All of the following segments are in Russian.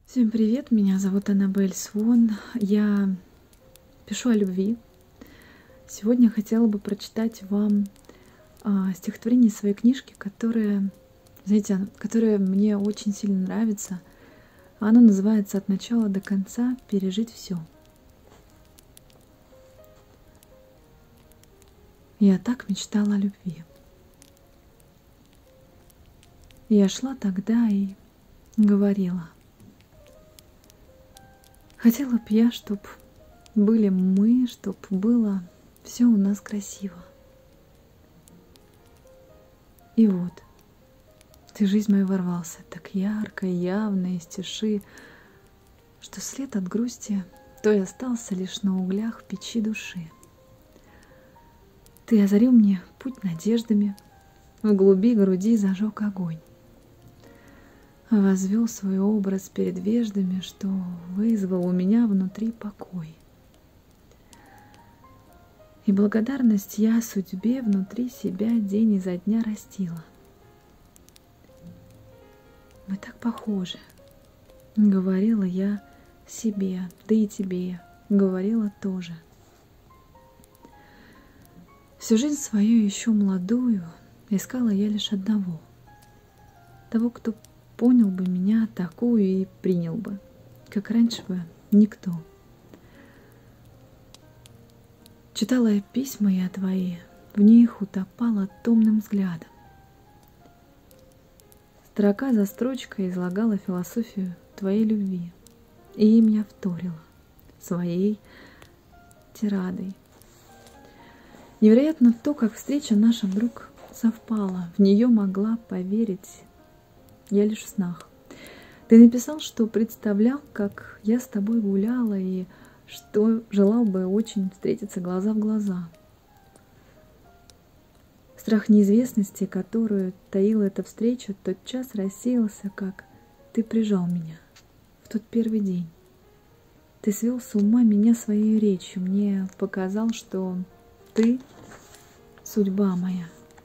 Всем привет, меня зовут Аннабель Свон, я пишу о любви. Сегодня хотела бы прочитать вам стихотворение из своей книжки, которое мне очень сильно нравится. Оно называется «От начала до конца пережить все». Я так мечтала о любви. Я шла тогда и говорила: хотела б я, чтоб были мы, чтоб было все у нас красиво. И вот, ты в жизнь мою ворвался так ярко, явно, из тиши, что след от грусти то и остался лишь на углях печи души. Ты озарил мне путь надеждами, в глуби груди зажег огонь. Возвел свой образ перед веждами, что вызвал у меня внутри покой. И благодарность я судьбе внутри себя день изо дня растила. Мы так похожи, говорила я себе, да и тебе говорила тоже. Всю жизнь свою еще молодую искала я лишь одного, того, кто понял бы меня такую и принял бы, как раньше бы никто. Читала я письма я твои, в них утопала томным взглядом. Строка за строчкой излагала философию твоей любви, и им я вторила своей тирадой. Невероятно то, как встреча наша вдруг совпала, в нее могла поверить я лишь в снах. Ты написал, что представлял, как я с тобой гуляла, и что желал бы очень встретиться глаза в глаза. Страх неизвестности, которую таила эта встреча, тотчас рассеялся, как ты прижал меня в тот первый день. Ты свел с ума меня своей речью, мне показал, что ты — судьба моя.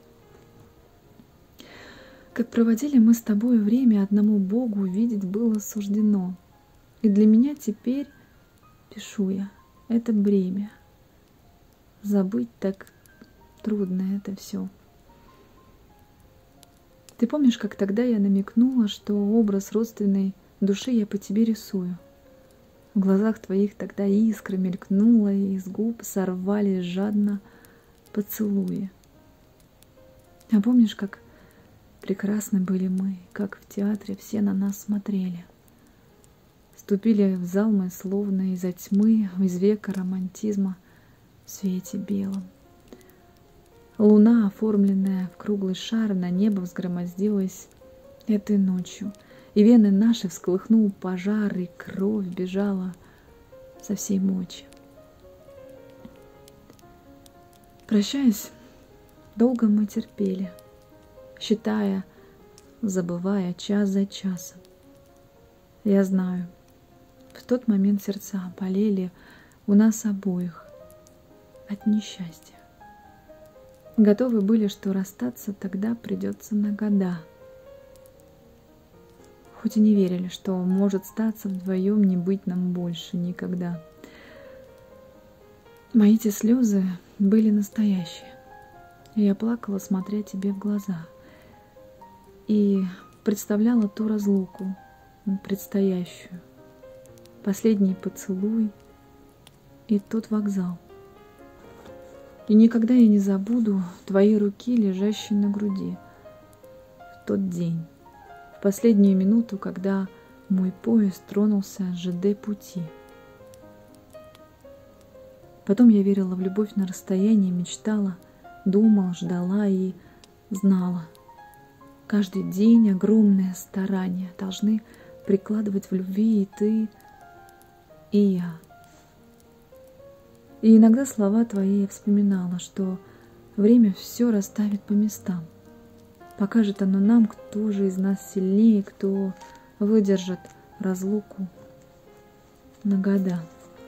Как проводили мы с тобой время, одному Богу видеть было суждено. И для меня теперь, пишу я, это бремя. Забыть так трудно это все. Ты помнишь, как тогда я намекнула, что образ родственной души я по тебе рисую? В глазах твоих тогда искра мелькнула, и из губ сорвались жадно поцелуи. А помнишь, как прекрасны были мы, как в театре все на нас смотрели? Вступили в зал мы словно из-за тьмы, из века романтизма в свете белом. Луна, оформленная в круглый шар, на небо взгромоздилась этой ночью, и вены наши всколыхнул пожар, и кровь бежала со всей мочи. Прощаясь, долго мы терпели, считая, забывая час за часом. Я знаю, в тот момент сердца болели у нас обоих от несчастья. Готовы были, что расстаться тогда придется на года. Хоть и не верили, что может статься вдвоем, не быть нам больше никогда. Мои те слезы были настоящие. Я плакала, смотря тебе в глаза, и представляла ту разлуку предстоящую, последний поцелуй и тот вокзал. И никогда я не забуду твои руки, лежащие на груди, в тот день, в последнюю минуту, когда мой поезд тронулся с ЖД пути. Потом я верила в любовь на расстоянии, мечтала, думала, ждала и знала. Каждый день огромное старание должны прикладывать в любви и ты, и я. И иногда слова твои я вспоминала, что время все расставит по местам. Покажет оно нам, кто же из нас сильнее, кто выдержит разлуку на года.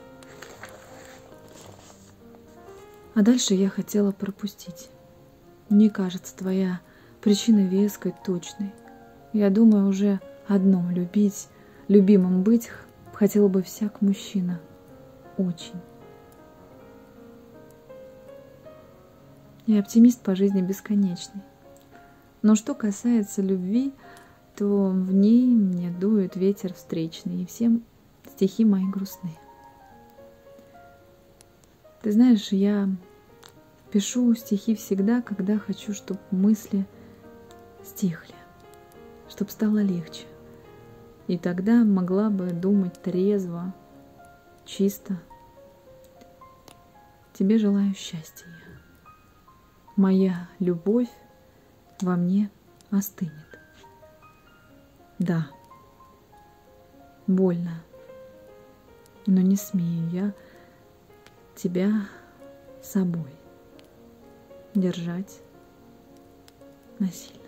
А дальше я хотела пропустить. Мне кажется, твоя причина веской, точной. Я думаю уже одно — любить любимым быть хотел бы всяк мужчина. Очень. Я оптимист по жизни бесконечный. Но что касается любви, то в ней мне дует ветер встречный, и всем стихи мои грустные. Ты знаешь, я пишу стихи всегда, когда хочу, чтобы мысли стихли, чтобы стало легче. И тогда могла бы думать трезво, чисто. Тебе желаю счастья. Моя любовь во мне остынет. Да, больно, но не смею я тебя собой держать насильно.